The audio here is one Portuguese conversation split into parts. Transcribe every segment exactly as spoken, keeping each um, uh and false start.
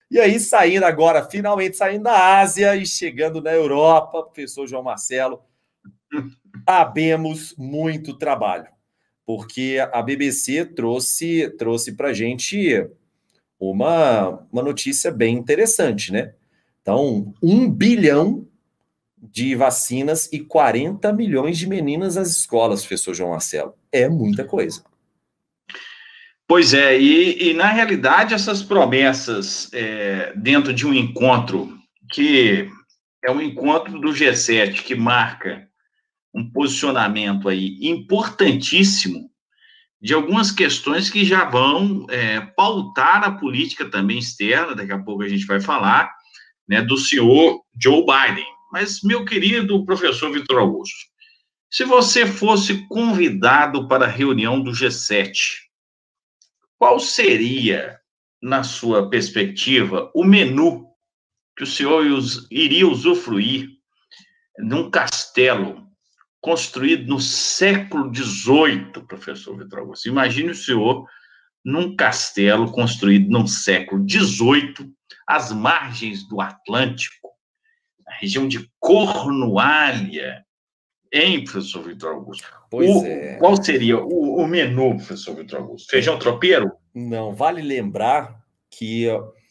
E aí, saindo agora, finalmente saindo da Ásia e chegando na Europa, professor João Marcelo, abemos muito trabalho, porque a B B C trouxe, trouxe para a gente uma, uma notícia bem interessante, né? Então, um bilhão de vacinas e quarenta milhões de meninas nas escolas, professor João Marcelo. É muita coisa. Pois é, e, e na realidade essas promessas é, dentro de um encontro que é um encontro do G sete que marca um posicionamento aí importantíssimo de algumas questões que já vão é, pautar a política também externa, daqui a pouco a gente vai falar, né, do senhor Joe Biden. Mas, meu querido professor Vitor Augusto, se você fosse convidado para a reunião do G sete, qual seria, na sua perspectiva, o menu que o senhor iria usufruir num castelo construído no século dezoito, professor Vitor Augusto? Imagine o senhor num castelo construído no século dezoito, às margens do Atlântico, na região de Cornualha, hein, professor Vitor Augusto? Pois o, é. Qual seria o, o menu, professor Vitor Augusto? Feijão tropeiro? Não, vale lembrar que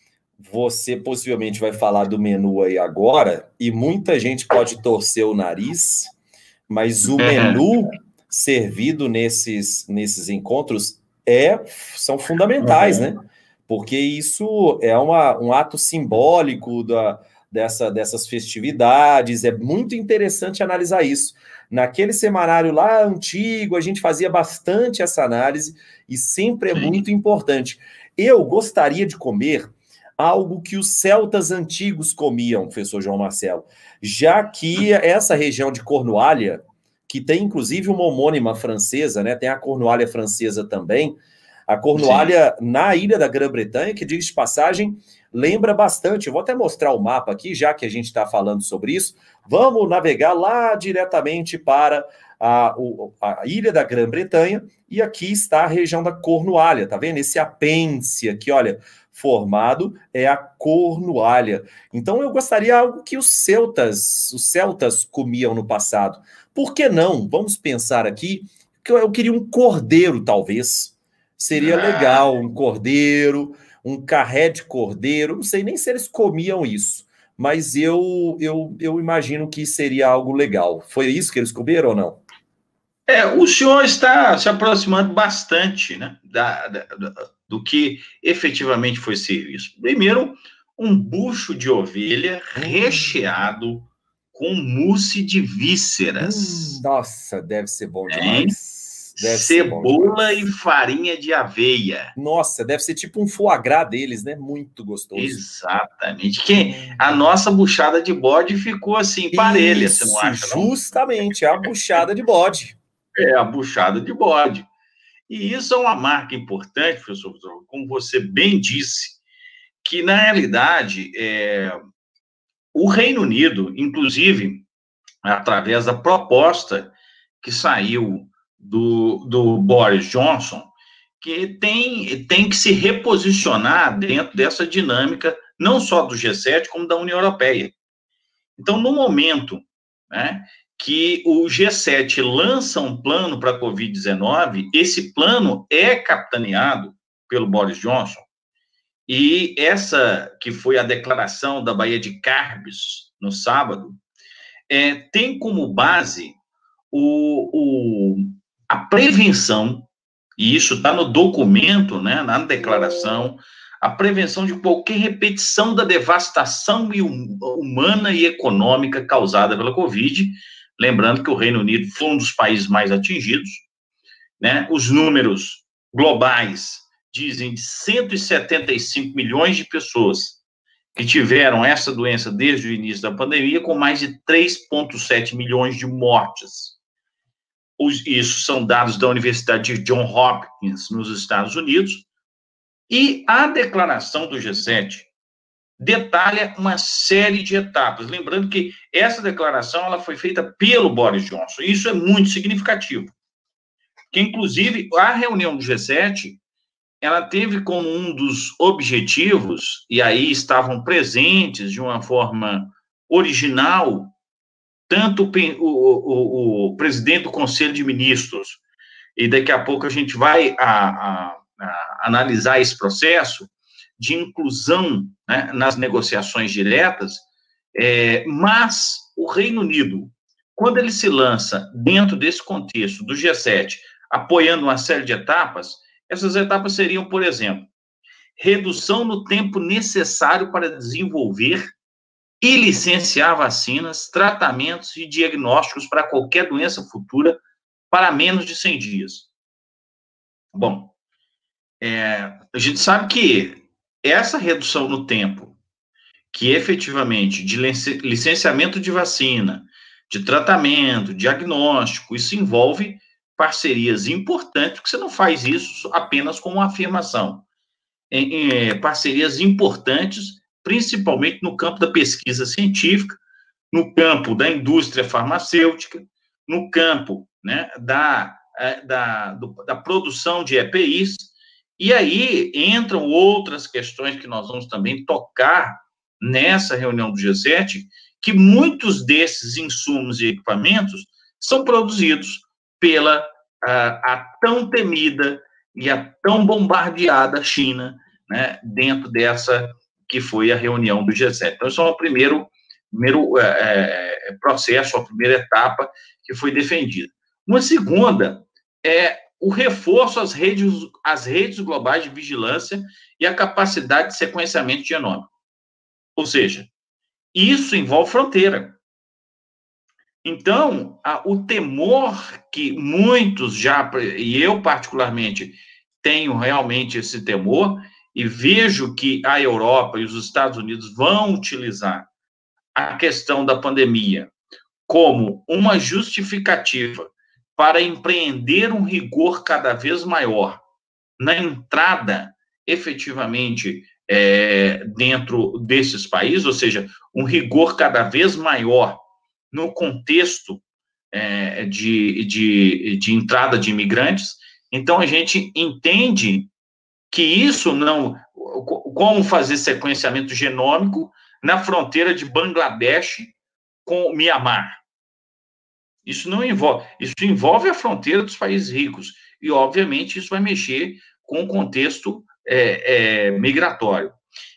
você possivelmente vai falar do menu aí agora, e muita gente pode torcer o nariz, mas o menu servido nesses, nesses encontros é, são fundamentais, né? Porque isso é uma, um ato simbólico da, dessa, dessas festividades, é muito interessante analisar isso. Naquele semanário lá antigo, a gente fazia bastante essa análise, e sempre é muito importante. Eu gostaria de comer algo que os celtas antigos comiam, professor João Marcelo, já que essa região de Cornualha, que tem inclusive uma homônima francesa, né? Tem a Cornualha francesa também. A Cornualha, sim, na ilha da Grã-Bretanha, que, diga de passagem, lembra bastante. Eu vou até mostrar o mapa aqui, já que a gente está falando sobre isso. Vamos navegar lá diretamente para a, a ilha da Grã-Bretanha, e aqui está a região da Cornualha, tá vendo? Esse apêndice aqui, olha, formado é a Cornualha. Então eu gostaria algo que os celtas, os celtas comiam no passado. Por que não? Vamos pensar aqui que eu queria um cordeiro, talvez. Seria legal, um cordeiro, um carré de cordeiro. Não sei nem se eles comiam isso, mas eu, eu, eu imagino que seria algo legal. Foi isso que eles comeram ou não? É, o senhor está se aproximando bastante, né, da, da, da, do que efetivamente foi serviço. Primeiro, um bucho de ovelha hum. recheado com mousse de vísceras. Hum, nossa, deve ser bom demais. Deve Cebola e farinha de aveia. Nossa, deve ser tipo um foie gras deles, né? Muito gostoso. Exatamente. Que a nossa buchada de bode ficou assim, parelha, isso, você não acha, não? Justamente, a buchada de bode. É, a buchada de bode. E isso é uma marca importante, professor, como você bem disse, que, na realidade, é, o Reino Unido, inclusive, através da proposta que saiu do, do Boris Johnson, que tem, tem que se reposicionar dentro dessa dinâmica, não só do G sete, como da União Europeia. Então, no momento, né, que o G sete lança um plano para a covid dezenove, esse plano é capitaneado pelo Boris Johnson, e essa que foi a declaração da Baía de Carbis, no sábado, é, tem como base o, o, a prevenção, e isso está no documento, né, na declaração, a prevenção de qualquer repetição da devastação humana e econômica causada pela Covid, lembrando que o Reino Unido foi um dos países mais atingidos, né? Os números globais dizem de cento e setenta e cinco milhões de pessoas que tiveram essa doença desde o início da pandemia, com mais de três vírgula sete milhões de mortes. Isso são dados da Universidade de Johns Hopkins, nos Estados Unidos, e a declaração do G sete detalha uma série de etapas. Lembrando que essa declaração ela foi feita pelo Boris Johnson. Isso é muito significativo. Que, inclusive, a reunião do G sete ela teve como um dos objetivos, e aí estavam presentes de uma forma original, tanto o, o, o presidente do Conselho de Ministros, e daqui a pouco a gente vai a, a, a analisar esse processo de inclusão, né, nas negociações diretas, é, mas o Reino Unido, quando ele se lança dentro desse contexto do G sete, apoiando uma série de etapas, essas etapas seriam, por exemplo, redução no tempo necessário para desenvolver e licenciar vacinas, tratamentos e diagnósticos para qualquer doença futura para menos de cem dias. Bom, é, a gente sabe que essa redução no tempo, que efetivamente de licenciamento de vacina, de tratamento, diagnóstico, isso envolve parcerias importantes, porque você não faz isso apenas com uma afirmação. Em, em, parcerias importantes, principalmente no campo da pesquisa científica, no campo da indústria farmacêutica, no campo, né, da, da, do, da produção de E P Is, e aí entram outras questões que nós vamos também tocar nessa reunião do G sete, que muitos desses insumos e equipamentos são produzidos pela a, a tão temida e a tão bombardeada China, né, dentro dessa que foi a reunião do G sete. Então, isso é o primeiro, primeiro é, processo, a primeira etapa que foi defendida. Uma segunda é o reforço às redes, às redes globais de vigilância e a capacidade de sequenciamento genômico. Ou seja, isso envolve fronteira. Então, a, o temor que muitos já, e eu particularmente, tenho realmente esse temor, e vejo que a Europa e os Estados Unidos vão utilizar a questão da pandemia como uma justificativa para empreender um rigor cada vez maior na entrada, efetivamente, é, dentro desses países, ou seja, um rigor cada vez maior no contexto é, de, de, de entrada de imigrantes. Então, a gente entende que isso não... Como fazer sequenciamento genômico na fronteira de Bangladesh com Mianmar. Isso não envolve... Isso envolve a fronteira dos países ricos. E, obviamente, isso vai mexer com o contexto é, é, migratório.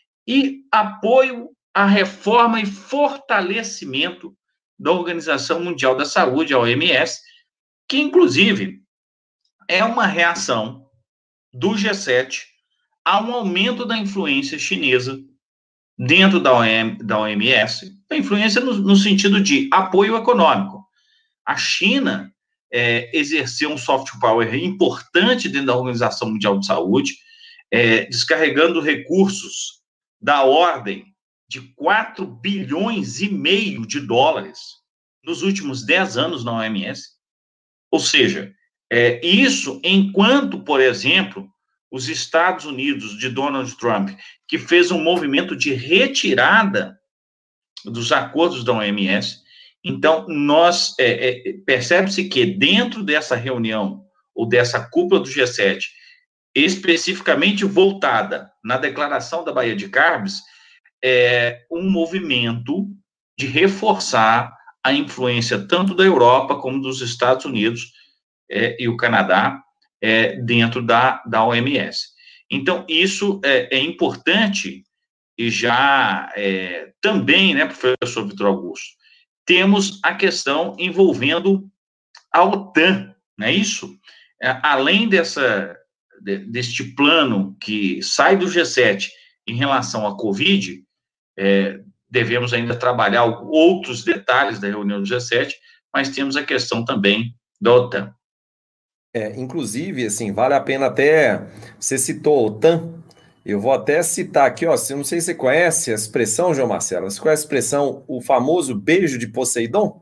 E apoio à reforma e fortalecimento da Organização Mundial da Saúde, a O M S, que, inclusive, é uma reação do G sete a um aumento da influência chinesa dentro da O M S, a influência no, no sentido de apoio econômico. A China é, exerceu um soft power importante dentro da Organização Mundial de Saúde, é, descarregando recursos da ordem de quatro bilhões e meio de dólares nos últimos dez anos na O M S. Ou seja, é, isso enquanto, por exemplo, os Estados Unidos de Donald Trump, que fez um movimento de retirada dos acordos da O M S. Então, nós é, é, percebe-se que dentro dessa reunião, ou dessa cúpula do G sete, especificamente voltada na declaração da Baía de Carnes, é um movimento de reforçar a influência tanto da Europa como dos Estados Unidos é, e o Canadá é, dentro da, da O M S. Então, isso é, é importante e já é, também, né, professor Vitor Augusto, temos a questão envolvendo a OTAN, não é isso? É, além dessa, de, deste plano que sai do G sete em relação à Covid, é, devemos ainda trabalhar outros detalhes da reunião do G sete, mas temos a questão também da OTAN. É, inclusive, assim, vale a pena até, você citou a OTAN, eu vou até citar aqui, ó, não sei se você conhece a expressão, João Marcelo, você conhece a expressão, o famoso beijo de Poseidon?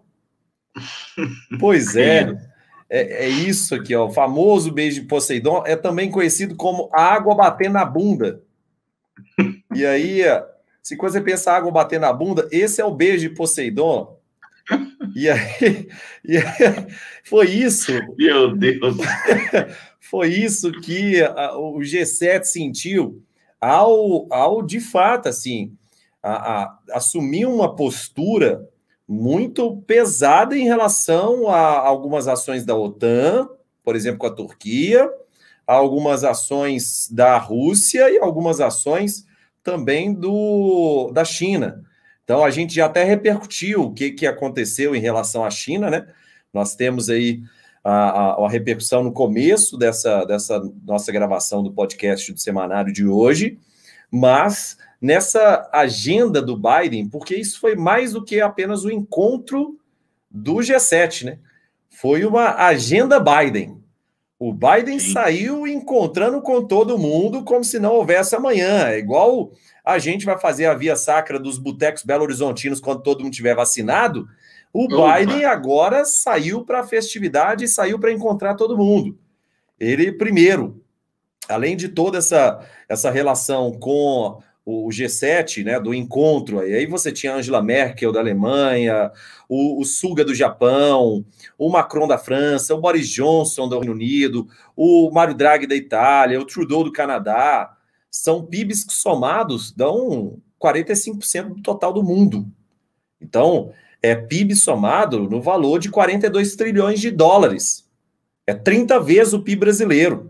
Pois é, é, é isso aqui, ó, o famoso beijo de Poseidon é também conhecido como a água bater na bunda. E aí, se você pensa água bater na bunda, esse é o beijo de Poseidon. E aí, e aí foi isso. Meu Deus. foi isso que a, o G sete sentiu ao, ao de fato, assim, a, a, assumir uma postura muito pesada em relação a algumas ações da OTAN, por exemplo, com a Turquia, a algumas ações da Rússia e algumas ações também do, da China. Então, a gente já até repercutiu o que, que aconteceu em relação à China, né? Nós temos aí a, a, a repercussão no começo dessa, dessa nossa gravação do podcast do semanário de hoje, mas nessa agenda do Biden, porque isso foi mais do que apenas o encontro do G sete, né? Foi uma agenda Biden. O Biden Sim. saiu encontrando com todo mundo como se não houvesse amanhã. É igual a gente vai fazer a via sacra dos botecos belo-horizontinos quando todo mundo tiver vacinado. O Opa. Biden agora saiu para a festividade e saiu para encontrar todo mundo. Ele, primeiro, além de toda essa, essa relação com o G sete, né, do encontro, aí, aí você tinha a Angela Merkel da Alemanha, o, o Suga do Japão, o Macron da França, o Boris Johnson do Reino Unido, o Mário Draghi da Itália, o Trudeau do Canadá, são P I Bs que somados dão quarenta e cinco por cento do total do mundo. Então, é P I B somado no valor de quarenta e dois trilhões de dólares. É trinta vezes o P I B brasileiro.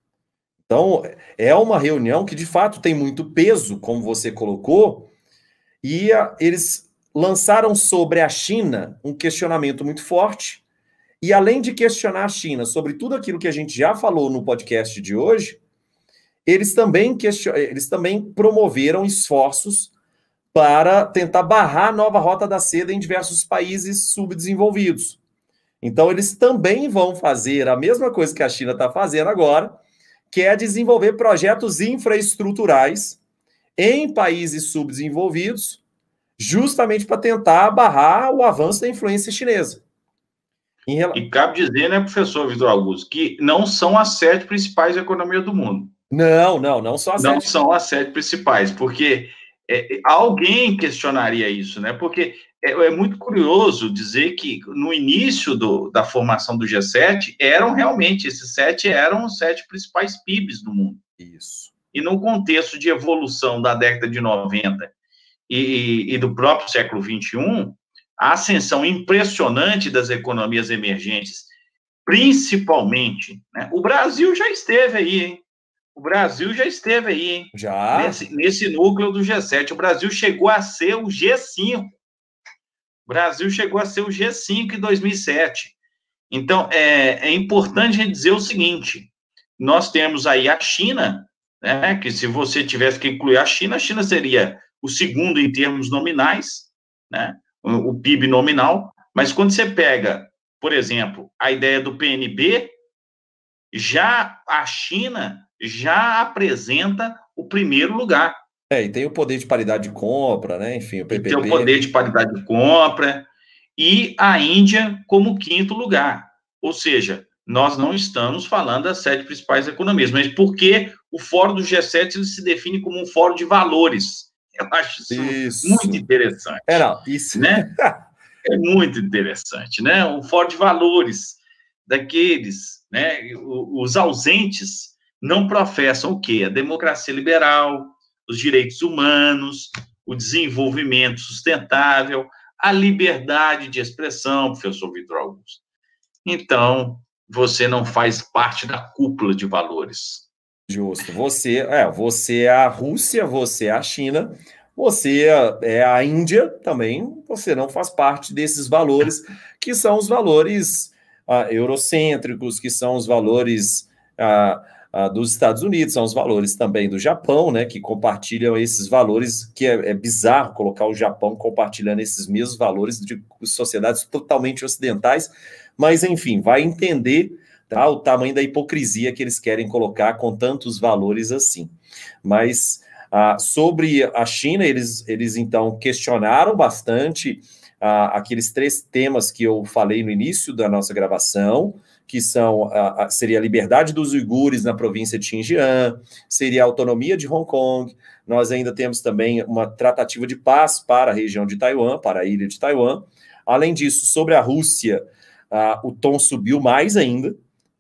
Então, é uma reunião que, de fato, tem muito peso, como você colocou, e a, eles lançaram sobre a China um questionamento muito forte, e além de questionar a China sobre tudo aquilo que a gente já falou no podcast de hoje, eles também, question... eles também promoveram esforços para tentar barrar a nova rota da seda em diversos países subdesenvolvidos. Então, eles também vão fazer a mesma coisa que a China está fazendo agora, que é desenvolver projetos infraestruturais em países subdesenvolvidos, justamente para tentar barrar o avanço da influência chinesa. Em rel... E cabe dizer, né, professor Vitor Augusto, que não são as sete principais economias do mundo. Não, não, não são as não sete. Não são as sete principais, porque é, alguém questionaria isso, né? Porque é, é muito curioso dizer que no início do, da formação do G sete, eram realmente, esses sete eram os sete principais P I Bs do mundo. Isso. E no contexto de evolução da década de noventa e, e do próprio século vinte e um, a ascensão impressionante das economias emergentes, principalmente, né? O Brasil já esteve aí, hein? O Brasil já esteve aí, hein? Já. Nesse, nesse núcleo do G sete. O Brasil chegou a ser o G cinco. O Brasil chegou a ser o G cinco em dois mil e sete. Então, é, é importante a gente dizer o seguinte: nós temos aí a China, né, que se você tivesse que incluir a China, a China seria o segundo em termos nominais, né, o, o P I B nominal, mas quando você pega, por exemplo, a ideia do P N B, já a China já apresenta o primeiro lugar. É, e tem o poder de paridade de compra, né? Enfim, o P P P. E tem o poder de paridade de compra, e a Índia como quinto lugar. Ou seja, nós não estamos falando das sete principais economias, mas porque o fórum do G sete ele se define como um fórum de valores. Eu acho isso, isso. muito interessante. É, não, isso. Né? É muito interessante, né? Um fórum de valores daqueles, né? Os ausentes não professam o quê? A democracia liberal, os direitos humanos, o desenvolvimento sustentável, a liberdade de expressão, professor Vitor Augusto. Então, você não faz parte da cúpula de valores. Justo. Você é, você é a Rússia, você é a China, você é a Índia também, você não faz parte desses valores, que são os valores uh, eurocêntricos, que são os valores uh, uh, dos Estados Unidos, são os valores também do Japão, né, que compartilham esses valores, que é, é bizarro colocar o Japão compartilhando esses mesmos valores de sociedades totalmente ocidentais, mas, enfim, vai entender, tá, o tamanho da hipocrisia que eles querem colocar com tantos valores assim. Mas... Ah, sobre a China, eles, eles então questionaram bastante ah, aqueles três temas que eu falei no início da nossa gravação, que são, ah, seria a liberdade dos uigures na província de Xinjiang, seria a autonomia de Hong Kong, nós ainda temos também uma tratativa de paz para a região de Taiwan, para a ilha de Taiwan. Além disso, sobre a Rússia, ah, o tom subiu mais ainda.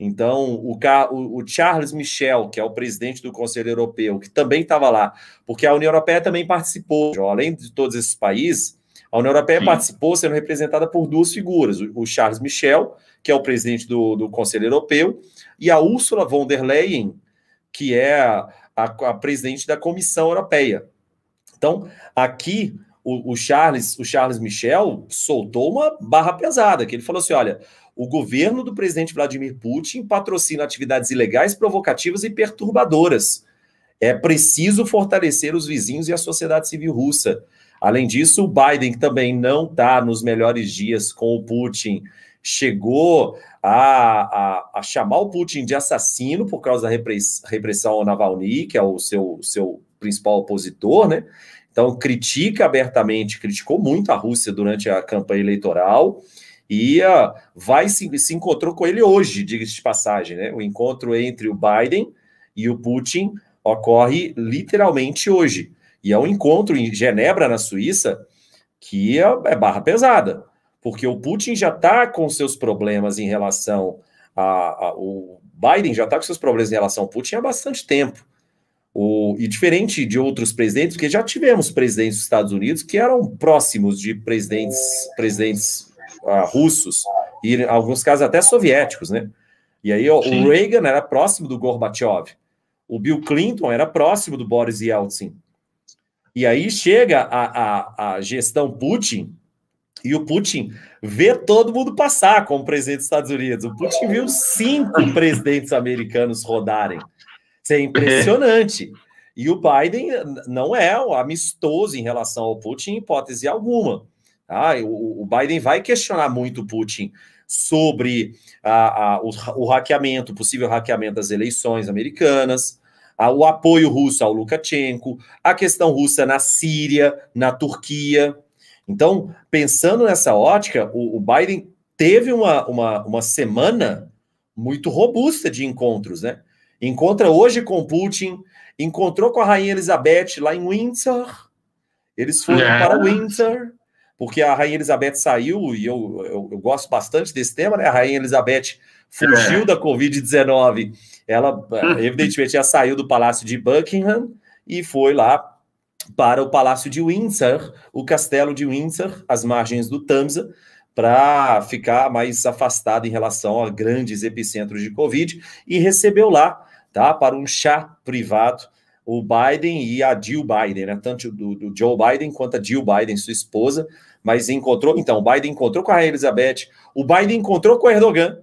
Então, o, o Charles Michel, que é o presidente do Conselho Europeu, que também estava lá, porque a União Europeia também participou, além de todos esses países, a União Europeia Sim. participou sendo representada por duas figuras, o Charles Michel, que é o presidente do, do Conselho Europeu, e a Ursula von der Leyen, que é a, a, a presidente da Comissão Europeia. Então, aqui, o, o, Charles, o Charles Michel soltou uma barra pesada, que ele falou assim, olha, o governo do presidente Vladimir Putin patrocina atividades ilegais, provocativas e perturbadoras. É preciso fortalecer os vizinhos e a sociedade civil russa. Além disso, o Biden, que também não está nos melhores dias com o Putin, chegou a, a, a chamar o Putin de assassino por causa da repress, repressão ao Navalny, que é o seu, seu principal opositor, né? Então, critica abertamente, criticou muito a Rússia durante a campanha eleitoral, e uh, vai se, se encontrou com ele hoje, diga-se de passagem, né? O encontro entre o Biden e o Putin ocorre literalmente hoje. E é um encontro em Genebra, na Suíça, que é, é barra pesada, porque o Putin já está com seus problemas em relação a... a o Biden já está com seus problemas em relação ao Putin há bastante tempo. O, e diferente de outros presidentes, porque já tivemos presidentes dos Estados Unidos que eram próximos de presidentes, presidentes Uh, russos, e em alguns casos até soviéticos, né? E aí ó, o Reagan era próximo do Gorbachev, o Bill Clinton era próximo do Boris Yeltsin. E aí chega a, a, a gestão Putin, e o Putin vê todo mundo passar como presidente dos Estados Unidos. O Putin viu cinco presidentes americanos rodarem. Isso é impressionante. E o Biden não é amistoso em relação ao Putin, em hipótese alguma. Ah, o, o Biden vai questionar muito o Putin sobre a, a, o, o hackeamento, o possível hackeamento das eleições americanas, a, o apoio russo ao Lukashenko, a questão russa na Síria, na Turquia. Então, pensando nessa ótica, o, o Biden teve uma, uma, uma semana muito robusta de encontros, né? Encontra hoje com Putin, encontrou com a Rainha Elizabeth lá em Windsor, eles foram é. para Windsor, porque a Rainha Elizabeth saiu, e eu, eu, eu gosto bastante desse tema, né? A Rainha Elizabeth fugiu é. da covid dezenove, ela evidentemente já saiu do Palácio de Buckingham e foi lá para o Palácio de Windsor, o Castelo de Windsor, às margens do Tamsa, para ficar mais afastada em relação a grandes epicentros de Covid, e recebeu lá, tá, para um chá privado, o Biden e a Jill Biden, né? Tanto do, do Joe Biden quanto a Jill Biden, sua esposa, mas encontrou, então, o Biden encontrou com a Rainha Elizabeth, o Biden encontrou com o Erdogan,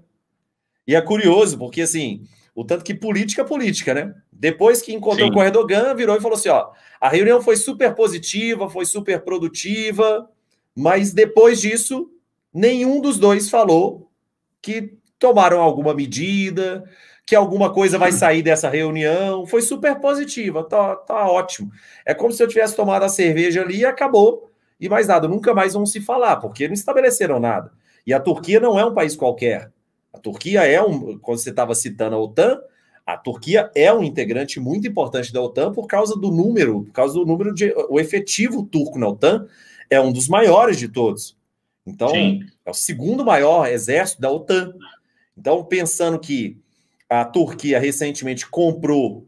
e é curioso, porque, assim, o tanto que política é política, né? Depois que encontrou Sim. com o Erdogan, virou e falou assim, ó, a reunião foi super positiva, foi super produtiva, mas depois disso, nenhum dos dois falou que tomaram alguma medida, que alguma coisa vai sair dessa reunião, foi super positiva, tá, tá ótimo. É como se eu tivesse tomado a cerveja ali e acabou, e mais nada, nunca mais vão se falar, porque não estabeleceram nada. E a Turquia não é um país qualquer. A Turquia é um, quando você estava citando a OTAN, a Turquia é um integrante muito importante da OTAN por causa do número, por causa do número de, o efetivo turco na OTAN é um dos maiores de todos. Então, Sim. é o segundo maior exército da OTAN. Então, pensando que a Turquia recentemente comprou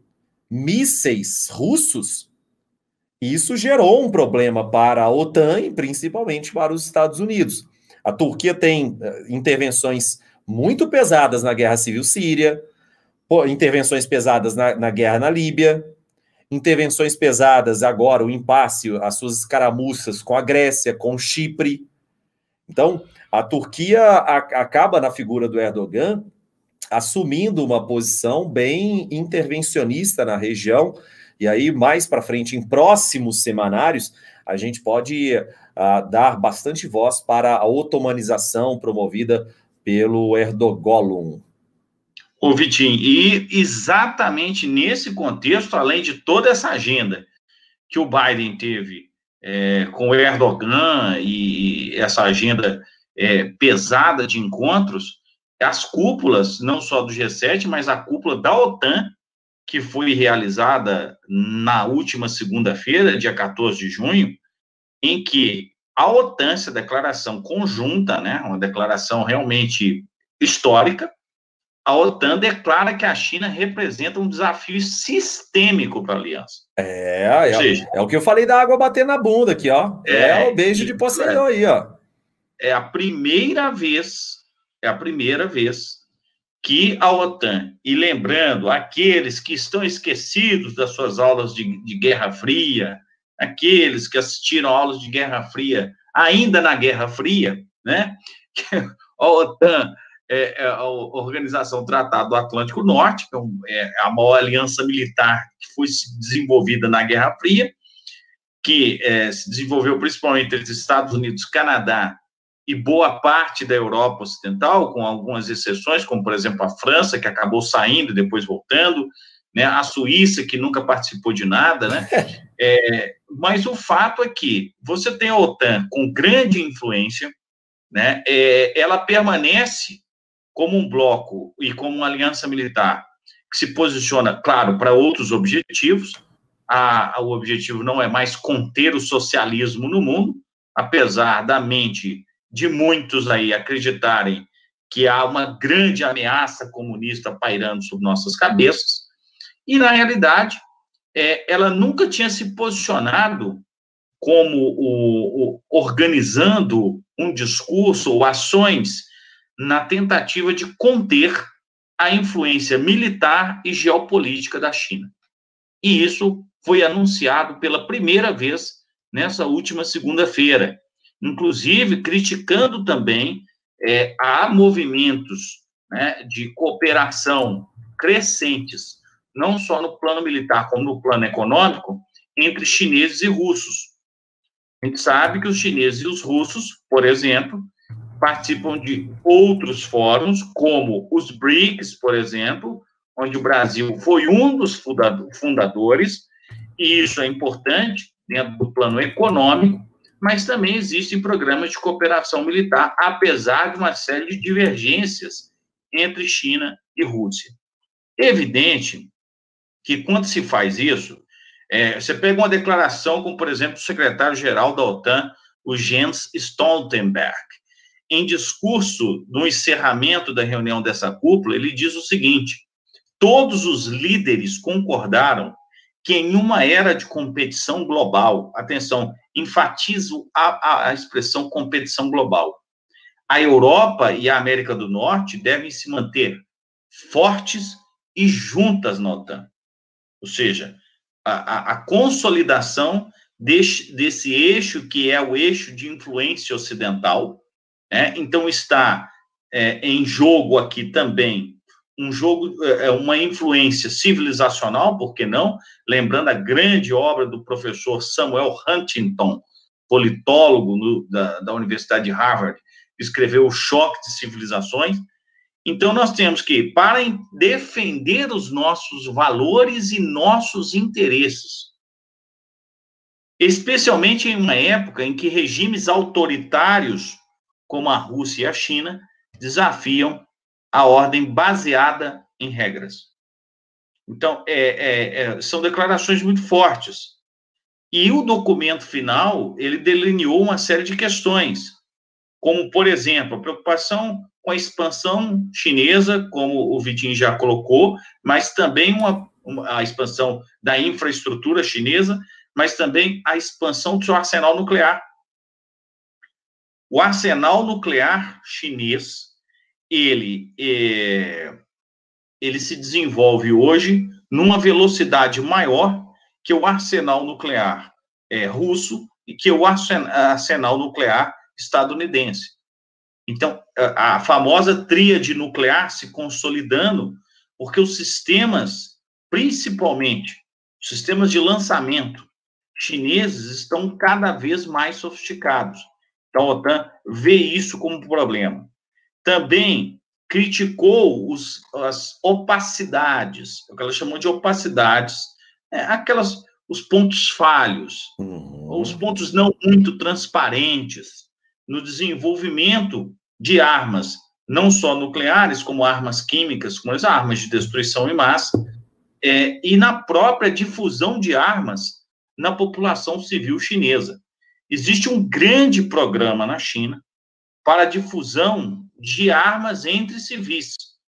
mísseis russos, isso gerou um problema para a OTAN e principalmente para os Estados Unidos. A Turquia tem uh, intervenções muito pesadas na guerra civil síria, intervenções pesadas na, na guerra na Líbia, intervenções pesadas agora, o impasse, as suas escaramuças com a Grécia, com Chipre. Então, a Turquia a, acaba, na figura do Erdogan, assumindo uma posição bem intervencionista na região, e aí, mais para frente, em próximos semanários, a gente pode uh, dar bastante voz para a otomanização promovida pelo Erdogan. Ô, Vitinho, e exatamente nesse contexto, além de toda essa agenda que o Biden teve é, com o Erdogan e essa agenda é, pesada de encontros, as cúpulas, não só do G sete, mas a cúpula da OTAN, que foi realizada na última segunda-feira, dia quatorze de junho, em que a OTAN, essa declaração conjunta, né, uma declaração realmente histórica, a OTAN declara que a China representa um desafio sistêmico para a aliança. É, é, seja, é o que eu falei da água bater na bunda aqui, ó. É, é o beijo de Poseidon aí, ó. É a primeira vez, é a primeira vez que a OTAN, e lembrando, aqueles que estão esquecidos das suas aulas de, de Guerra Fria, aqueles que assistiram aulas de Guerra Fria ainda na Guerra Fria, né? A OTAN é a Organização Tratado do Atlântico Norte, que é a maior aliança militar que foi desenvolvida na Guerra Fria, que é, se desenvolveu principalmente entre Estados Unidos, Canadá e boa parte da Europa Ocidental, com algumas exceções, como, por exemplo, a França, que acabou saindo e depois voltando, né? A Suíça, que nunca participou de nada, né? É, mas o fato é que você tem a OTAN com grande influência, né? É, ela permanece como um bloco e como uma aliança militar que se posiciona, claro, para outros objetivos. A, a, o objetivo não é mais conter o socialismo no mundo, apesar da mente de muitos aí acreditarem que há uma grande ameaça comunista pairando sobre nossas cabeças, e, na realidade, é, ela nunca tinha se posicionado como o, o, organizando um discurso ou ações na tentativa de conter a influência militar e geopolítica da China. E isso foi anunciado pela primeira vez nessa última segunda-feira, inclusive criticando também é, há movimentos, né, de cooperação crescentes, não só no plano militar, como no plano econômico, entre chineses e russos. A gente sabe que os chineses e os russos, por exemplo, participam de outros fóruns, como os BRICS, por exemplo, onde o Brasil foi um dos fundadores, e isso é importante dentro do plano econômico, mas também existem programas de cooperação militar, apesar de uma série de divergências entre China e Rússia. É evidente que, quando se faz isso, é, você pega uma declaração como, por exemplo, o secretário-geral da OTAN, o Jens Stoltenberg. Em discurso, no encerramento da reunião dessa cúpula, ele diz o seguinte: todos os líderes concordaram que em uma era de competição global, atenção, enfatizo a, a, a expressão competição global, a Europa e a América do Norte devem se manter fortes e juntas na OTAN. Ou seja, a, a, a consolidação desse, desse eixo que é o eixo de influência ocidental, né? Então está é, em jogo aqui também um jogo, é, uma influência civilizacional, por que não? Lembrando a grande obra do professor Samuel Huntington, politólogo no, da, da Universidade de Harvard, que escreveu O Choque de Civilizações. Então, nós temos que, para defender os nossos valores e nossos interesses, especialmente em uma época em que regimes autoritários, como a Rússia e a China, desafiam a ordem baseada em regras. Então, é, é, é, são declarações muito fortes. E o documento final, ele delineou uma série de questões, como, por exemplo, a preocupação com a expansão chinesa, como o Vitinho já colocou, mas também uma, uma, a expansão da infraestrutura chinesa, mas também a expansão do seu arsenal nuclear. O arsenal nuclear chinês, ele, é, ele se desenvolve hoje numa velocidade maior que o arsenal nuclear é, russo e que o arsenal nuclear estadunidense. Então, a, a famosa tríade nuclear se consolidando, porque os sistemas, principalmente, os sistemas de lançamento chineses, estão cada vez mais sofisticados. Então, a OTAN vê isso como problema. Também criticou os, as opacidades, o que ela chamou de opacidades, é, aquelas, os pontos falhos, uhum. os pontos não muito transparentes no desenvolvimento de armas, não só nucleares, como armas químicas, como as armas de destruição em massa, é, e na própria difusão de armas na população civil chinesa. Existe um grande programa na China para a difusão de armas entre civis.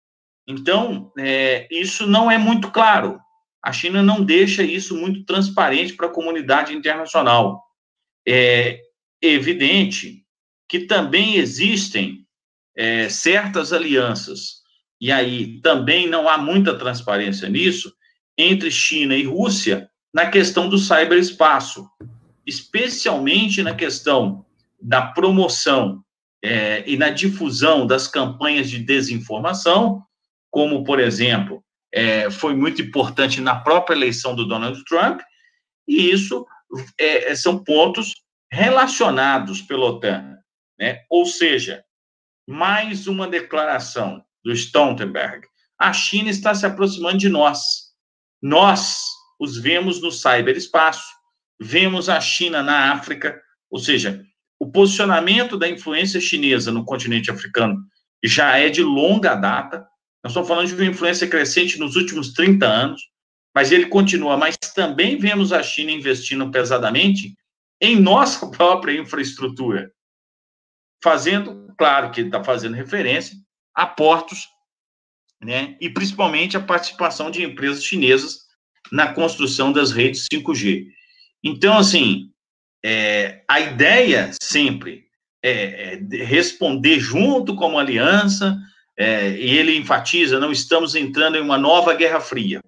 Então, é, isso não é muito claro. A China não deixa isso muito transparente para a comunidade internacional. É evidente que também existem é, certas alianças, e aí também não há muita transparência nisso, entre China e Rússia na questão do ciberespaço, especialmente na questão da promoção é, e na difusão das campanhas de desinformação, como, por exemplo, é, foi muito importante na própria eleição do Donald Trump, e isso é, são pontos relacionados pela OTAN, né? Ou seja, mais uma declaração do Stoltenberg. A China está se aproximando de nós. Nós os vemos no ciberespaço, vemos a China na África, ou seja, o posicionamento da influência chinesa no continente africano já é de longa data. Nós estamos falando de uma influência crescente nos últimos trinta anos, mas ele continua. Mas também vemos a China investindo pesadamente em nossa própria infraestrutura, fazendo, claro que ele está fazendo referência a portos, né, e principalmente a participação de empresas chinesas na construção das redes cinco G. Então, assim, é, a ideia sempre é, é responder junto como aliança, é, e ele enfatiza, não estamos entrando em uma nova Guerra Fria.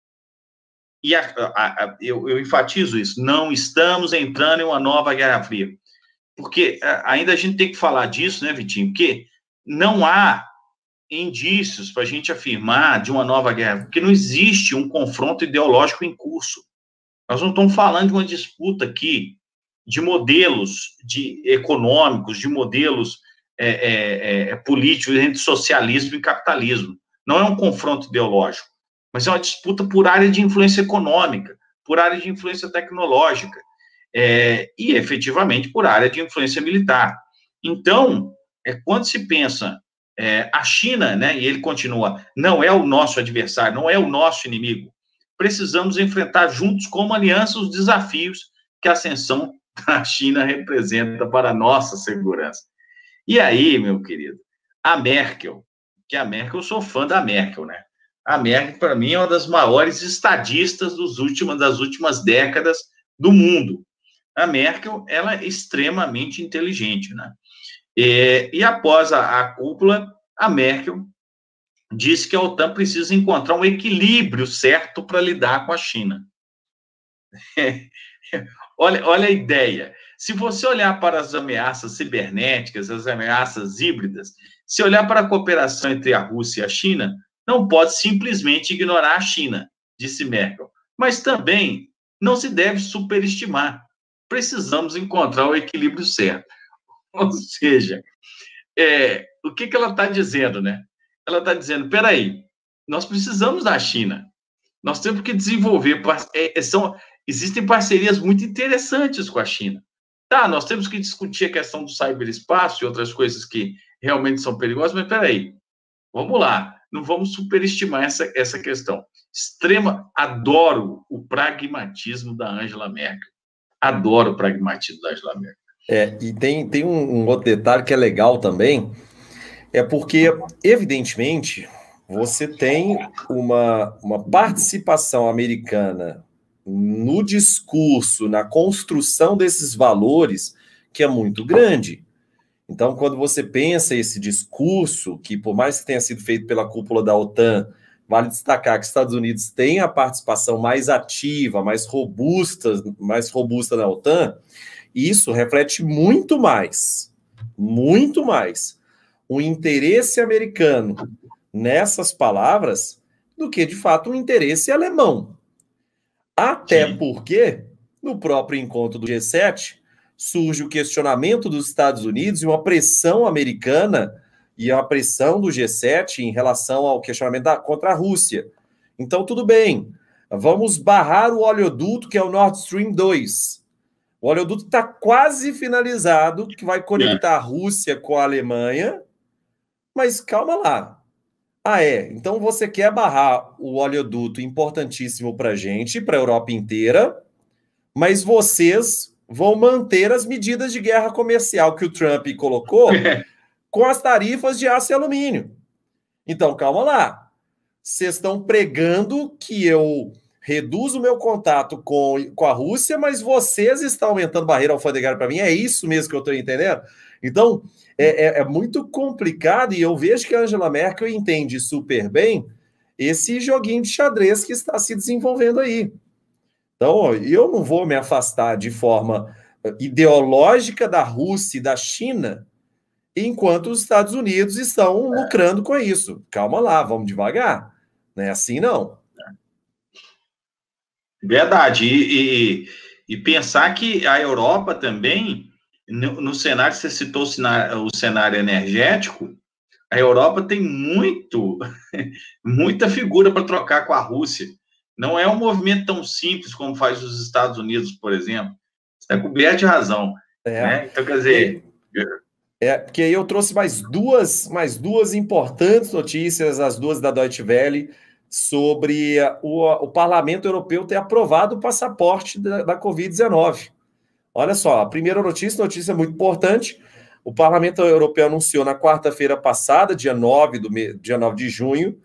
E a, a, a, eu, eu enfatizo isso, não estamos entrando em uma nova Guerra Fria. Porque ainda a gente tem que falar disso, né, Vitinho? Porque não há indícios para a gente afirmar de uma nova guerra, porque não existe um confronto ideológico em curso. Nós não estamos falando de uma disputa aqui de modelos de econômicos, de modelos é, é, é, políticos entre socialismo e capitalismo. Não é um confronto ideológico, mas é uma disputa por área de influência econômica, por área de influência tecnológica, é, e efetivamente por área de influência militar. Então, é, quando se pensa é, a China, né, e ele continua, não é o nosso adversário, não é o nosso inimigo, precisamos enfrentar juntos como aliança os desafios que a ascensão da China representa para a nossa segurança. E aí, meu querido, a Merkel, que a Merkel, eu sou fã da Merkel, né? A Merkel, para mim, é uma das maiores estadistas dos últimos, das últimas décadas do mundo. A Merkel, ela é extremamente inteligente, né? E, e após a, a cúpula, a Merkel disse que a OTAN precisa encontrar um equilíbrio certo para lidar com a China. olha, olha a ideia. Se você olhar para as ameaças cibernéticas, as ameaças híbridas, se olhar para a cooperação entre a Rússia e a China, não pode simplesmente ignorar a China, disse Merkel. Mas também não se deve superestimar. Precisamos encontrar o equilíbrio certo. Ou seja, é, o que, que ela está dizendo, né? Ela está dizendo, peraí, nós precisamos da China. Nós temos que desenvolver... É, são, existem parcerias muito interessantes com a China. Tá, nós temos que discutir a questão do ciberespaço e outras coisas que realmente são perigosas, mas peraí, vamos lá, não vamos superestimar essa, essa questão. Extrema, adoro o pragmatismo da Angela Merkel. Adoro o pragmatismo da Angela Merkel. É, e tem, tem um, um outro detalhe que é legal também, é porque, evidentemente, você tem uma, uma participação americana no discurso, na construção desses valores, que é muito grande. Então, quando você pensa esse discurso, que por mais que tenha sido feito pela cúpula da OTAN, vale destacar que os Estados Unidos têm a participação mais ativa, mais robusta, mais robusta na OTAN, e isso reflete muito mais, muito mais, o interesse americano nessas palavras do que, de fato, um interesse alemão. Até Sim. porque, no próprio encontro do G sete, surge o questionamento dos Estados Unidos e uma pressão americana e a pressão do G sete em relação ao questionamento da, contra a Rússia. Então, tudo bem, vamos barrar o oleoduto, que é o Nord Stream dois. O oleoduto está quase finalizado, que vai conectar a Rússia com a Alemanha, mas calma lá. Ah, é? Então você quer barrar o oleoduto importantíssimo para a gente, para a Europa inteira, mas vocês vão manter as medidas de guerra comercial que o Trump colocou com as tarifas de aço e alumínio. Então, calma lá. vocês estão pregando que eu reduzo o meu contato com, com a Rússia, mas vocês estão aumentando barreira alfandegária para mim. É isso mesmo que eu estou entendendo? Então, é, é, é muito complicado, e eu vejo que a Angela Merkel entende super bem esse joguinho de xadrez que está se desenvolvendo aí. Então, eu não vou me afastar de forma ideológica da Rússia e da China, enquanto os Estados Unidos estão lucrando com isso. Calma lá, vamos devagar. Não é assim, não. Verdade. E, e, e pensar que a Europa também, no, no cenário, você citou o cenário, o cenário energético, a Europa tem muito, muita figura para trocar com a Rússia. Não é um movimento tão simples como faz os Estados Unidos, por exemplo. Você está coberto de razão. É. Né? Então, quer dizer... É, porque aí eu trouxe mais duas, mais duas importantes notícias, as duas da Deutsche Welle, sobre o, o Parlamento Europeu ter aprovado o passaporte da, da covid dezenove. Olha só, a primeira notícia, notícia muito importante, o Parlamento Europeu anunciou na quarta-feira passada, dia nove, do, dia nove de junho,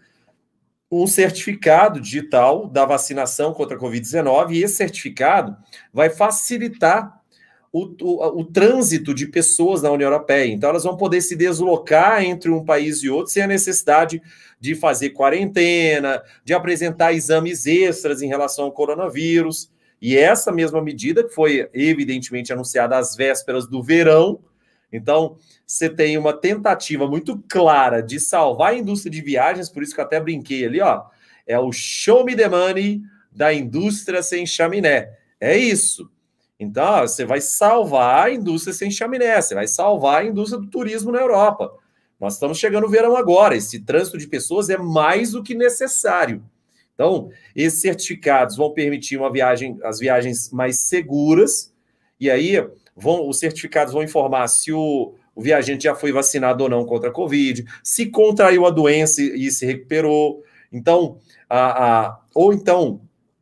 um certificado digital da vacinação contra a covid dezenove, e esse certificado vai facilitar O, o, o trânsito de pessoas na União Europeia. Então, elas vão poder se deslocar entre um país e outro sem a necessidade de fazer quarentena, de apresentar exames extras em relação ao coronavírus. E essa mesma medida, que foi evidentemente anunciada às vésperas do verão, então você tem uma tentativa muito clara de salvar a indústria de viagens, por isso que eu até brinquei ali, ó, é o show me the money da indústria sem chaminé. É isso. Então, você vai salvar a indústria sem chaminé, você vai salvar a indústria do turismo na Europa. Nós estamos chegando no verão agora, esse trânsito de pessoas é mais do que necessário. Então, esses certificados vão permitir uma viagem, as viagens mais seguras, e aí vão, os certificados vão informar se o, o viajante já foi vacinado ou não contra a Covid, se contraiu a doença e, e se recuperou. Então, a, a, ou então...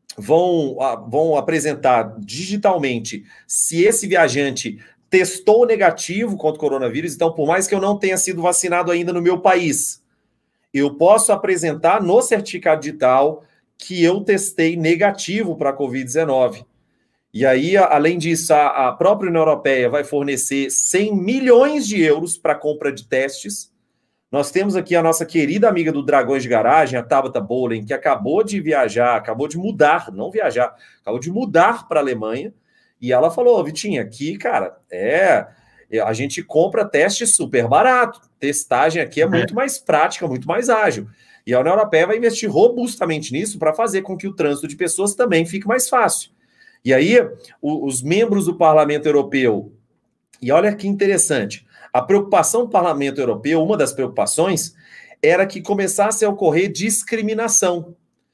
Vão, vão apresentar digitalmente se esse viajante testou negativo contra o coronavírus. Então, por mais que eu não tenha sido vacinado ainda no meu país, eu posso apresentar no certificado digital que eu testei negativo para a covid dezenove. E aí, além disso, a, a própria União Europeia vai fornecer cem milhões de euros para compra de testes. Nós temos aqui a nossa querida amiga do Dragões de Garagem, a Tabata Bowling, que acabou de viajar, acabou de mudar, não viajar, acabou de mudar para a Alemanha, e ela falou, Vitinho, aqui, cara, é, a gente compra teste super barato, testagem aqui é muito mais prática, muito mais ágil, e a União Europeia vai investir robustamente nisso para fazer com que o trânsito de pessoas também fique mais fácil. E aí, o, os membros do Parlamento Europeu, e olha que interessante, a preocupação do Parlamento Europeu, uma das preocupações, era que começasse a ocorrer discriminação.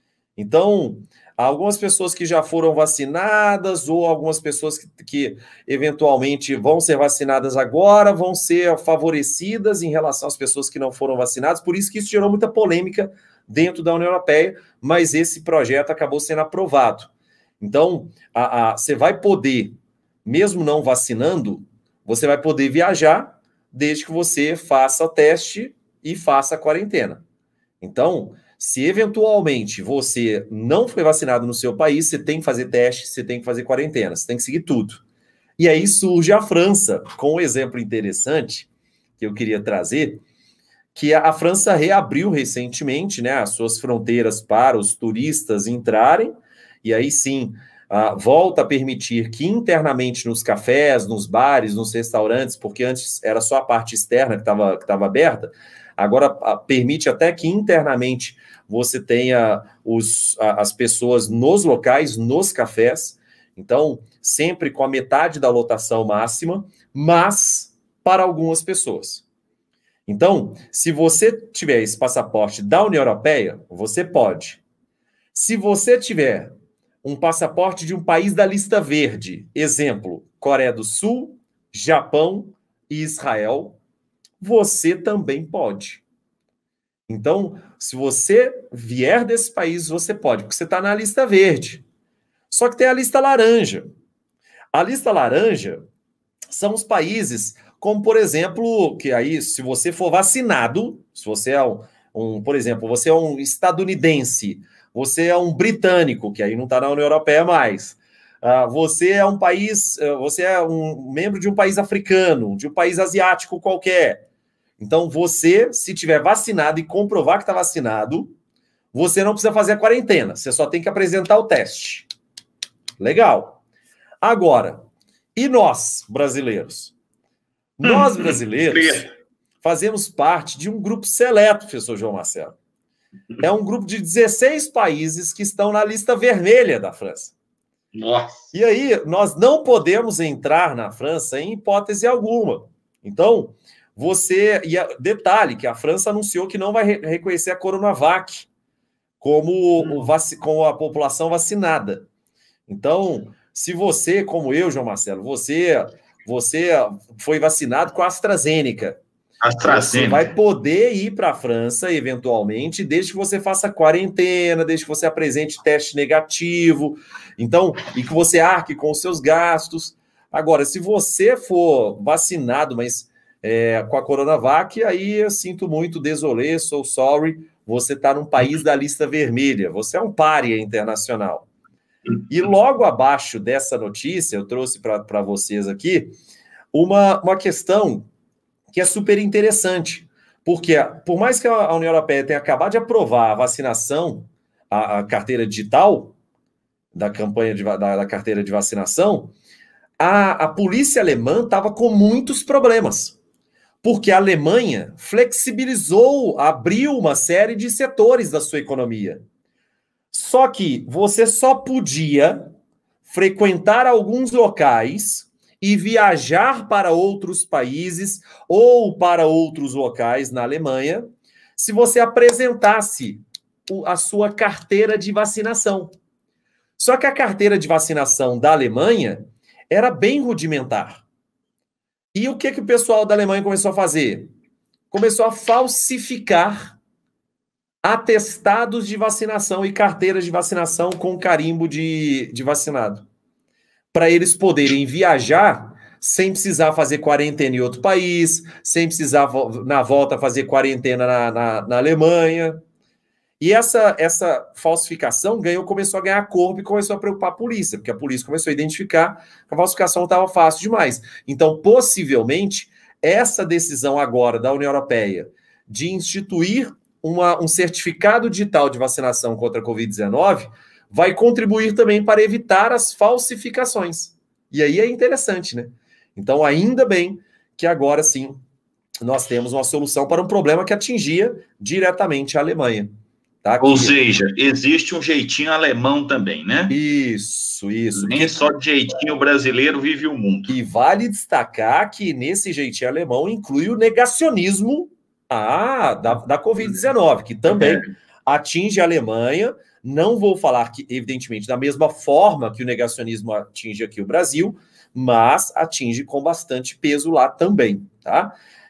Então, algumas pessoas que já foram vacinadas ou algumas pessoas que, que eventualmente vão ser vacinadas agora vão ser favorecidas em relação às pessoas que não foram vacinadas. Por isso que isso gerou muita polêmica dentro da União Europeia, mas esse projeto acabou sendo aprovado. Então, a, a, você vai poder, mesmo não vacinando, você vai poder viajar desde que você faça o teste e faça a quarentena. Então, se eventualmente você não foi vacinado no seu país, você tem que fazer teste, você tem que fazer quarentena, você tem que seguir tudo. E aí surge a França, com um exemplo interessante que eu queria trazer, que a França reabriu recentemente, né, as suas fronteiras para os turistas entrarem, e aí sim... Uh, volta a permitir que internamente nos cafés, nos bares, nos restaurantes, porque antes era só a parte externa que estava que estava aberta, agora uh, permite até que internamente você tenha os, uh, as pessoas nos locais, nos cafés, então sempre com a metade da lotação máxima, mas para algumas pessoas. Então, se você tiver esse passaporte da União Europeia, você pode. Se você tiver um passaporte de um país da lista verde, exemplo, Coreia do Sul, Japão e Israel, você também pode. Então, se você vier desse país, você pode, porque você está na lista verde. Só que tem a lista laranja. A lista laranja são os países, como por exemplo, que aí, se você for vacinado, se você é um, um, por exemplo, você é um estadunidense, você é um britânico, que aí não está na União Europeia mais, uh, você é um país, uh, você é um membro de um país africano, de um país asiático qualquer. Então, você, se tiver vacinado e comprovar que está vacinado, você não precisa fazer a quarentena, você só tem que apresentar o teste. Legal. Agora, e nós, brasileiros? Nós, brasileiros, fazemos parte de um grupo seleto, professor João Marcelo. É um grupo de dezesseis países que estão na lista vermelha da França. Nossa. E aí, nós não podemos entrar na França em hipótese alguma. Então, você... E a, detalhe, que a França anunciou que não vai re reconhecer a Coronavac como, o vac, como a população vacinada. Então, se você, como eu, João Marcelo, você, você foi vacinado com a AstraZeneca, AstraZeneca. Você vai poder ir para a França, eventualmente, desde que você faça quarentena, desde que você apresente teste negativo, então, e que você arque com os seus gastos. Agora, se você for vacinado, mas é, com a Coronavac, aí eu sinto muito, désolé, sou sorry, você está num país da lista vermelha, você é um pária internacional. E logo abaixo dessa notícia, eu trouxe para vocês aqui uma, uma questão que é super interessante, porque por mais que a União Europeia tenha acabado de aprovar a vacinação, a, a carteira digital, da campanha de, da, da carteira de vacinação, a, a polícia alemã estava com muitos problemas, porque a Alemanha flexibilizou, abriu uma série de setores da sua economia. Só que você só podia frequentar alguns locais e viajar para outros países ou para outros locais na Alemanha se você apresentasse a sua carteira de vacinação. Só que a carteira de vacinação da Alemanha era bem rudimentar. E o que, que o pessoal da Alemanha começou a fazer? Começou a falsificar atestados de vacinação e carteiras de vacinação com carimbo de, de vacinado, para eles poderem viajar sem precisar fazer quarentena em outro país, sem precisar, na volta, fazer quarentena na, na, na Alemanha. E essa, essa falsificação ganhou, começou a ganhar corpo e começou a preocupar a polícia, porque a polícia começou a identificar que a falsificação estava fácil demais. Então, possivelmente, essa decisão agora da União Europeia de instituir uma, um certificado digital de vacinação contra a covid dezenove vai contribuir também para evitar as falsificações. E aí é interessante, né? Então, ainda bem que agora sim nós temos uma solução para um problema que atingia diretamente a Alemanha. Tá? Ou seja, existe um jeitinho alemão também, né? Isso, isso. Nem que... só de jeitinho brasileiro vive o mundo. E vale destacar que nesse jeitinho alemão inclui o negacionismo ah, da, da covid dezenove, que também é. atinge a Alemanha. Não vou falar que, evidentemente, da mesma forma que o negacionismo atinge aqui o Brasil, mas atinge com bastante peso lá também, tá?